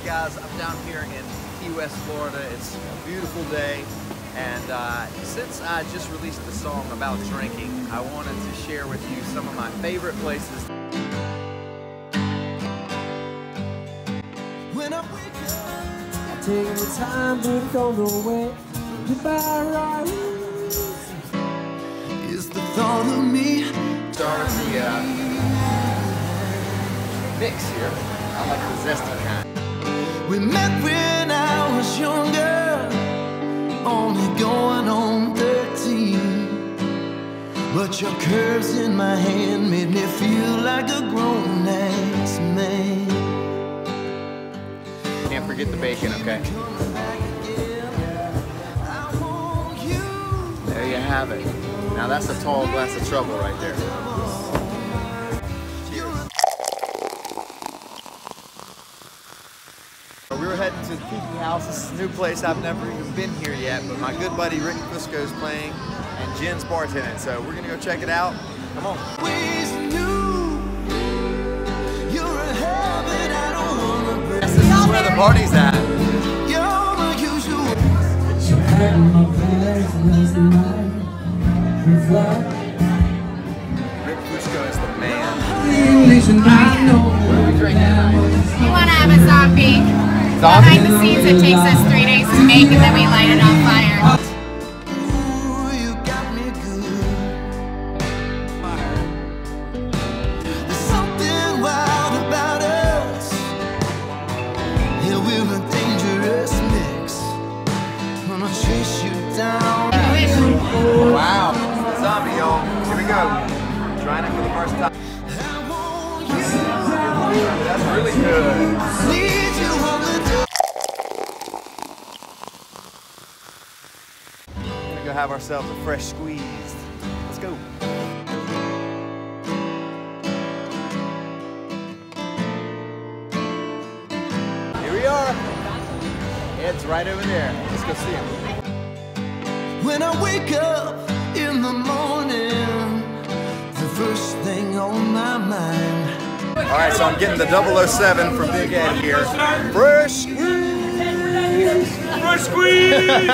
guys, I'm down here in Key West, Florida. It's a beautiful day, and since I just released the song about drinking, I wanted to share with you some of my favorite places. When I wake up, I take the time to go nowhere. Goodbye, right? Is the thought of me? Start with the mix here. I like the zesty kind. We met when I was younger, only going on 13. But your curves in my hand made me feel like a grown-ass man. Can't forget the bacon, okay? There you have it. Now that's a tall glass of trouble right there. We were heading to the Kiki House. This is a new place. I've never even been here yet, but my good buddy Rick Fusco is playing and Jen's bartending, so we're gonna go check it out. Come on. This is where the party's at. Rick Fusco is the man. What are we drinking tonight? We want to have a zombie. Behind the scenes, it takes us 3 days to make, and then we light it on fire. Ooh, you got me good. There's something wild about us. Yeah, we're a dangerous mix. Gonna chase you down. Wow. Zombie, y'all. Here we go. Trying it for the first time. That's really good. Need you on the door. We're gonna go have ourselves a fresh squeeze. Let's go. Here we are. Ed's right over there. Let's go see him. When I wake up in the morning, the first thing on my mind. All right, so I'm getting the 007 from Big Ed here. Fresh squeeze. Fresh squeeze.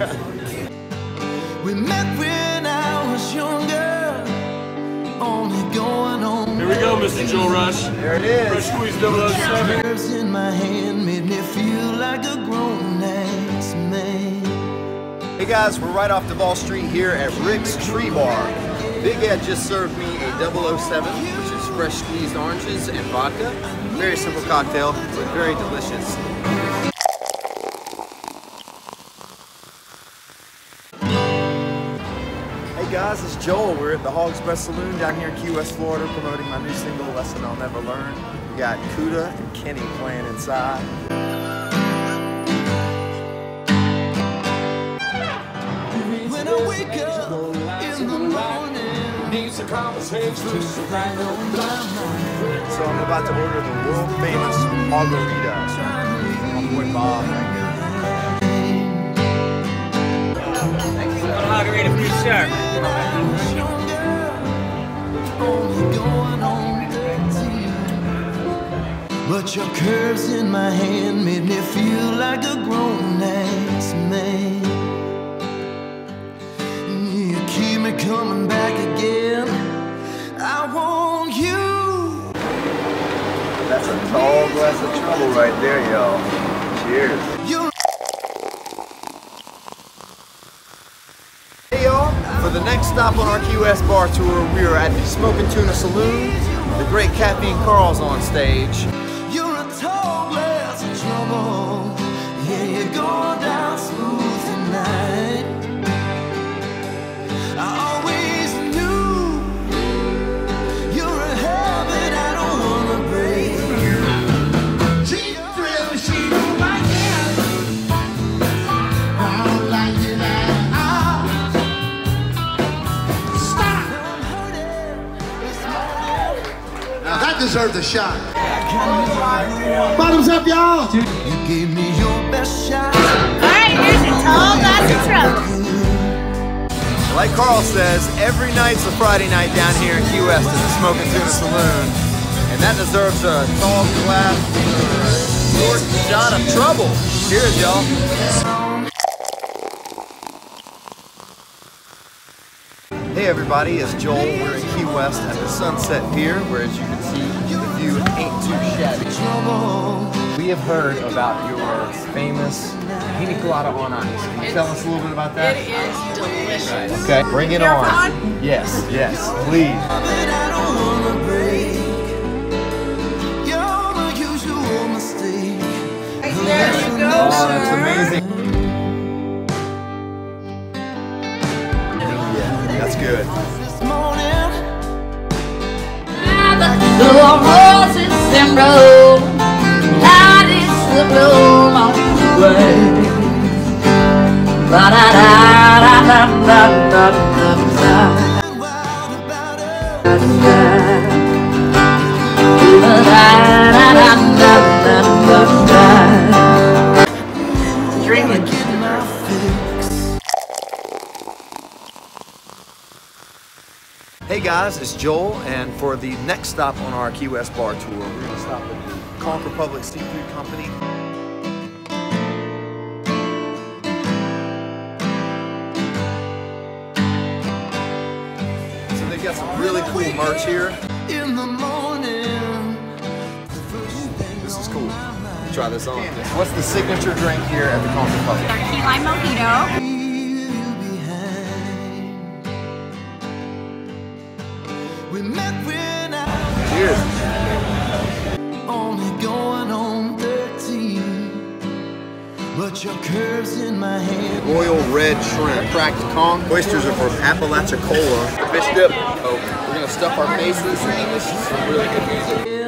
We met when I was younger, only going on. Here we go, Mr. Joe Rush. There it is. Fresh squeeze 007. Curves in my hand made me feel like a grown-ass man. Hey guys, we're right off Duval Street here at Rick's Tree Bar. Big Ed just served me a 007, which is fresh squeezed oranges and vodka. Very simple cocktail, but very delicious. Hey guys, it's Joel. We're at the Hog Express Saloon down here in Key West, Florida, promoting my new single, Lesson I'll Never Learn. We got Kuda and Kenny playing inside. When I wake up in the morning, Needs a conversation. right on my mind. So I'm about to order the world famous margarita. My boy Bob. Margarita for sure. Only going on 13. But your curves in my hand made me feel like a grown-ass man. You keep me coming back again. I want you. That's a tall glass of trouble right there, y'all. Cheers. You're Hey y'all, for the next stop on our Key West bar tour, we are at the Smoking Tuna Saloon. The great Caffeine Carl's on stage. You're a tall glass of trouble. Yeah, you're going down smooth tonight. I always knew you're a habit I don't wanna break. She thrills, she don't like it. I don't like it at all. Stop! I'm hurting. It's my Now that deserved a shot. Bottoms up, y'all. You gave me your best shot. Alright, here's your tall glass of trouble. Like Carl says, every night's a Friday night down here in Key West at the Smoking Tuna Saloon. And that deserves a tall glass of short shot of trouble. Cheers, y'all. Hey everybody, it's Joel. We're in Key West at the Sunset Pier, where as you can see, the view ain't too shabby. We have heard about your famous pina colada on ice. Can you tell us a little bit about that? It is delicious. Okay, bring it on. Yes, yes, please. There you go, Oh, that's amazing. Yeah, that's good. The roses and bloom, light is the bloom on the way. Ba da da da da da da da da. Dreaming. Hey guys, it's Joel, and for the next stop on our Key West bar tour, we're going to stop at Conch Republic Seafood Company. So they've got some really cool merch here. In the morning, This is cool. Try this on. What's the signature drink here at the Conch Republic? Our key lime mojito. we met when I Cheers. only going on 13, but your curves in my hand. Royal red shrimp, cracked conch. Oysters are from Apalachicola. Fish dip. Oh, we're gonna stuff our faces and listen to some really good music.